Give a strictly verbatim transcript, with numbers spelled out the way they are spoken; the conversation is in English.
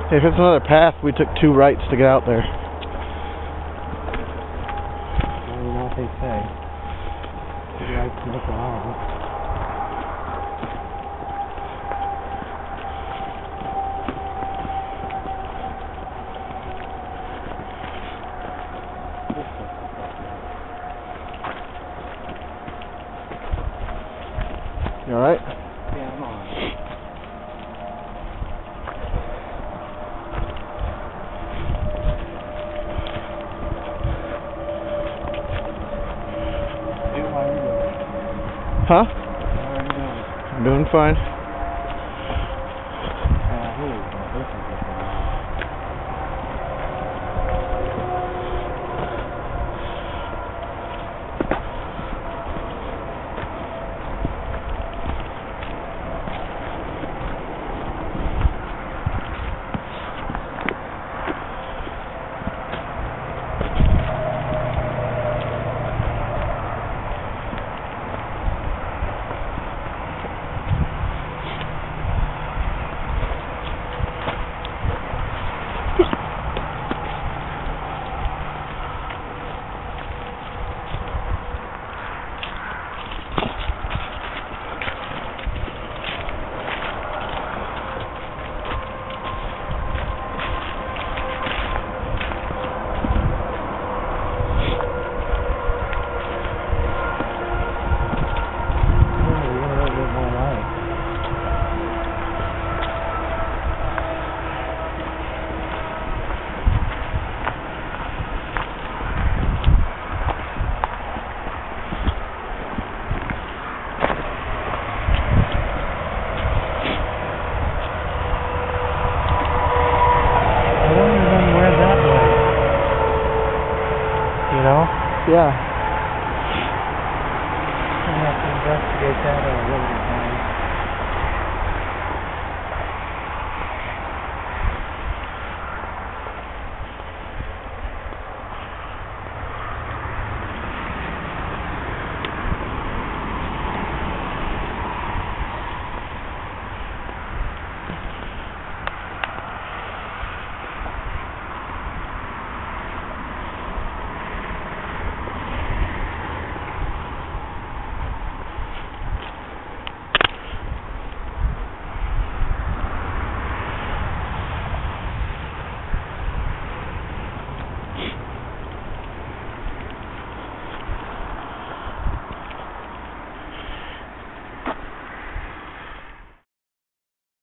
If it's another path, we took two rights to get out there. Well, you know what they say. Two rights to look around. You alright? Yeah, I'm on. Huh? How are you doing? I'm doing fine. Uh, here we go. This is different. You know? Yeah. I have to investigate that or what